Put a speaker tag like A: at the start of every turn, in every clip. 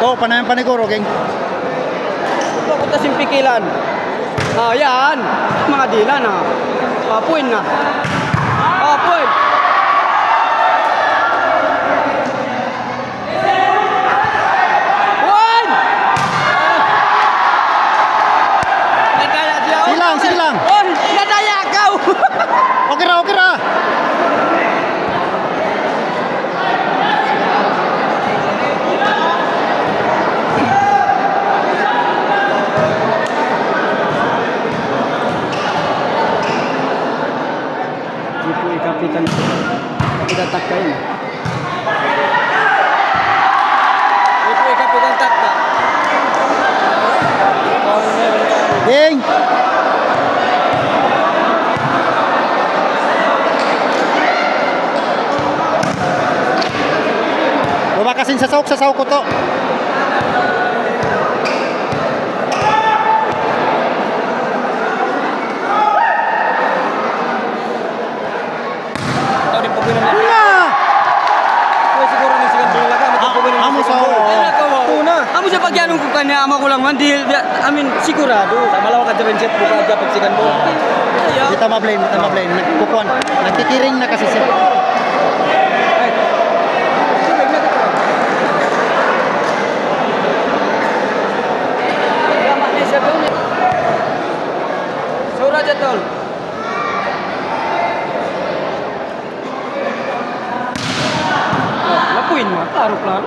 A: Oh, panayang paniguro, geng.
B: Punta simpikilan. Yan. Mga dila na. Puin na. Puin. Puin! Nadaya siya.
A: Sige lang.
B: Oh, nadaya kau.
A: Okay ra.
B: Kapitan Takka ini. Itu Kapitan Takka.
A: Geng. Lumakasin sa sauk ko to.
B: Amo sa pagyanong ko kanya ama ko lang man di amin sigurado malawa ka rin set buka aja pagsikan mo.
A: Kita ma-blame. Nagkukuan. Nagtikiring na kasi siya.
B: Surah jatol. Lapuin mo, klaro.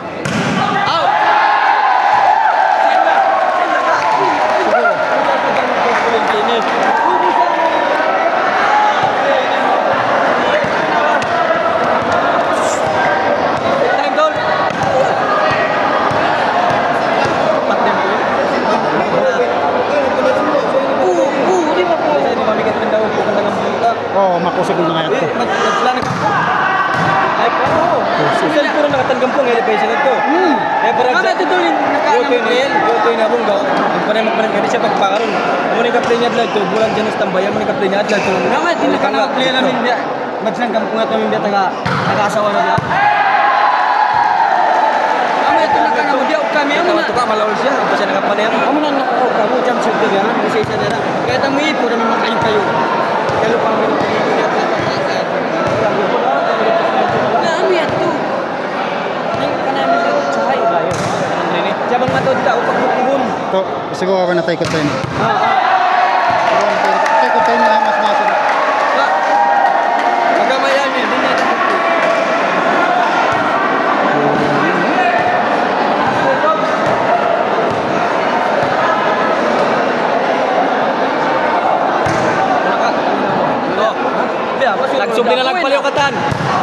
A: Oh, makusog na nga ito.
B: Sel puro nakatanggampong elevation ito. Eh para sa tutulin gotoy na bunggaw. Magpanay kani siya pagpakaron. Amo ni ka-play niya adlaw to, bulan diyan tambayan mo ni ka-play niya adlaw to. Nga din ka na play namin dia. Magsanggam nga to min dia taga-asawa na dia. Amo ito na kana mo dia kami amo na to ka malawol siya. Ito siya nagapanay. Amo na nako ka mo jam sud dia kasi siya na. Kaya tamo ipo na makain kayo. Kalau pang minum dia Jabang matod ka upang bukubon.
A: To, siguro ako na tayo ko tayo. Tayo ko tayo na mas masok.
B: Magamayan niya, hindi niya tayo. Langsung dinalag pala yung katan.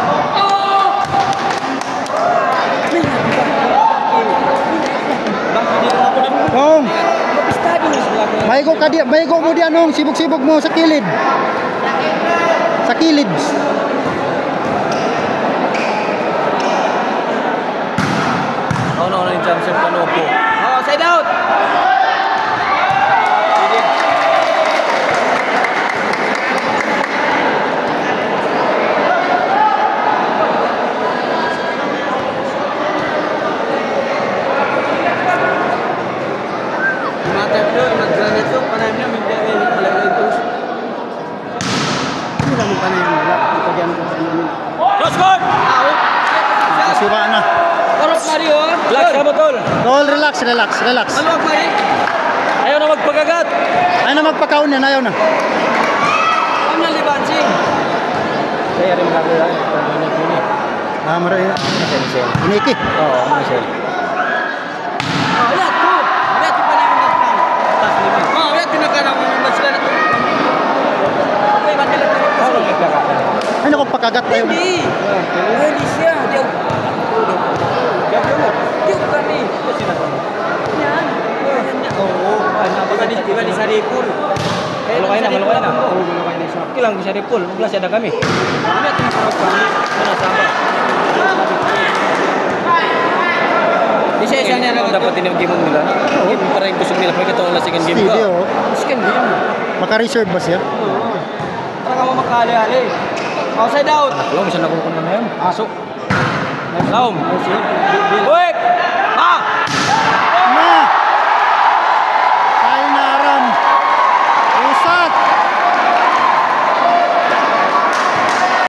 A: Nong. Maigo mo diyan nong sibuk-sibuk mo sa kilid. Sa kilid.
B: No, ni Johnson Canopo. Side out.
A: Siwa na.
B: Parok Mario. Relax ka ba tol?
A: Tol, relax.
B: Maluwag pa rin. Ayaw na magpagagat.
A: Ayaw na magpakaon yan, ayaw na.
B: Ang nalibansing. Kaya rin mga gula.
A: Maray. Iniki.
B: Oo, Marcel. Wala to. Wala to pa namin nagpang. Wala to na ka namin sila na to. Okay, bakit lang tayo?
A: Ay, naku, pakagat tayo na.
B: Hindi siya. Diyo kami. Yan. Oo. Baka di Saripul. Malukay na. Kilang di Saripul. Magla siya na kami. Kami at tinaparok kami. Sama. Di siya niya na dapat tinag-game nila. Para yung gusto nila. Pagkita wala second game ka. Second game.
A: Maka-reserve ba siya?
B: Oo. Para ka mo makali-ali. Outside out. Alam mo siya nakukunan na yun. Asok. Laum. Uy!